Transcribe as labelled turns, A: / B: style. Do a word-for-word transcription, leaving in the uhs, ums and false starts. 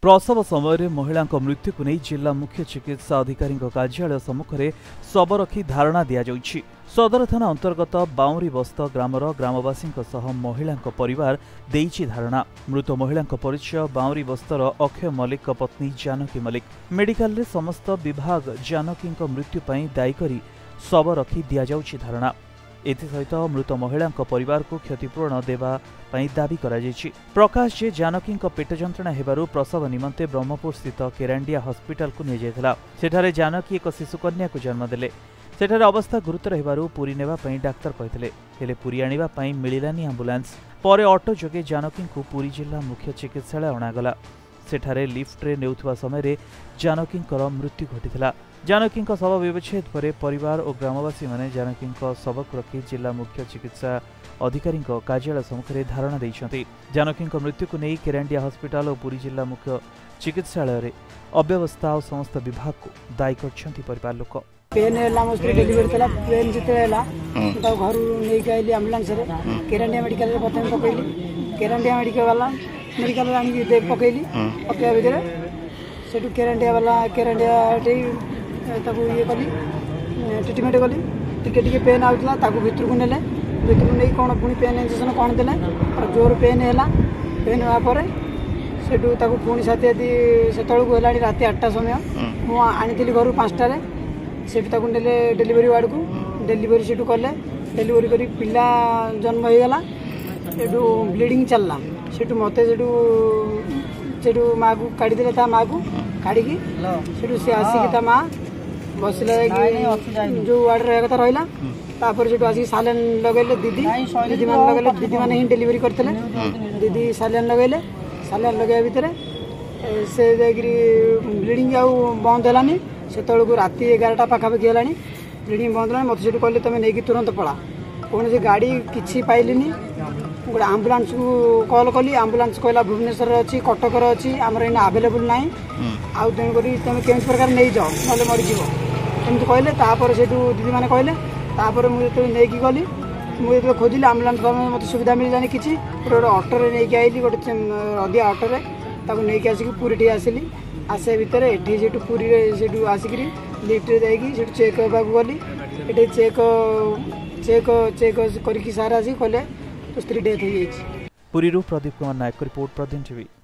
A: प्रसव समय महिला मृत्यु को नहीं जिला मुख्य चिकित्सा अधिकारी कार्यालय सम्मुखें शव रखी धारणा दि जाउछि। सदर थाना अंतर्गत बाउरी बस्त ग्रामर ग्रामवासी महिला परिवार देइछि धारणा। मृत महिला परिचय बाउरी बस्तर अक्षय मल्लिक पत्नी जानकी मल्लिक। मेडिकल रे समस्त विभाग जानकी मृत्यु पर दायी करी शव रखी दि जाउछि धारणा। एसहित मृत महिला परिवार को क्षतिपूरण देवा दाबी करा जायछि। प्रकाश जे जानकी पेट जंत्रणा हेबारु प्रसव निमंते ब्रह्मपुर स्थित केरांडिया हॉस्पिटल को निया जायथिला। सेठारे जानकी एक शिशुकन्या को जन्म देले। सेठारे अवस्था गुरुतर हेबारु पुरी नेबा पई डाक्टर कहिथिले, हेले पुरी आनिबा पई मिलिलानी एम्बुलेंस। परे ऑटो जोगे जानकी को पुरी जिला मुख्य चिकित्सालय अणागला। सेठारे लिफ्ट रे नेउथवा समय जानकी मृत्यु घटिथिला। जानकी शव व्यवच्छेद पर परिवार और ग्रामवासी माने जानकी शव को रखी जिला मुख्य चिकित्सा अधिकारी कार्यालय सम्मुखें धारणा देइछन्ति। जानकी मृत्यु को नहीं केरांडिया हॉस्पिटल और पुरी जिला मुख्य चिकित्सालय रे अव्यवस्था और समस्त विभाग को दायी करछन्ति परिवार लोक।
B: पेन है मस्ती डिलीवरी थला पेन जिते हैला तो घर नै गइली एम्बुलेंस रे केरांडिया मेडिकल रे प्रथम पकैली। केरांडिया मेडिकल वाला मेडिकल रानी की दे पकैली पकैया भितर सेटू केरांडिया वाला केरांडिया टे ताकू ये कली ट्रीटमेंट कली टिके टिके पेन आउतला ताकू भितर को नेले भितर नै कोन पुनी पेन इंजेक्शन कोन देले और जोर पेन हैला पेन हुआ पर सेटू ताकू पुनी साथी आदि सेतळ को हेलाडी राती आठटा समय मु आनिथिली घर पाँचटा रे सेटू ताकू नेले डिलीवरी वार्ड को डिलीवरी सेटू कले डिलीवरी करी पिला जन्म हो गला। सेटू ब्लीडिंग चलला सेटू मते सेटू सेटू माँ को काढ़ी देले ता माँ को काढ़ी की सेटू से आसी की ता माँ बसले जो वार्ड रे कथा रहला तापर सेटू आसी सालन लगैले दीदी दीदी मान लगैले दीदी माने ही डिलीवरी करथले दीदी सालन लगैले सालन लगे भीतर से जागिरी ब्लीडिंग आउ बंद हलानी सेतळ को राती एगारटा पाखापाखि हलानी ब्लीडिंग बंद हलानी मत सेटू कहले तमे नेकी तुरंत पळा कौन से गाड़ी किछि पाइलिनी गोटे आम्बुलांस को कॉल कली आम्बुलांस कहला भुवनेश्वर अच्छी कटक अच्छी आमर इन आवेलेबल ना आउ तेणुक तुम के प्रकार नहीं जाओ ना मरीज एमती कहले तापर से दीदी मैंने कहले तापर मुझे नहीं गली मुझे खोजिली आम्बुलांस मत सुविधा मिललानी कि गोटे अटोरे नहीं आईली गोटे अधिया अटोरे नहीं आसिक पुरी आसली आसे भितर एठी से पुरी से आसिक लिफ्ट जाकि चेक होगा गली ये चेक चेक चेक करके सारा आसी कहले तो स्त्री डेथ हो जाए।
A: Puri Pradeep Kumar Nayak report Pradeep TV.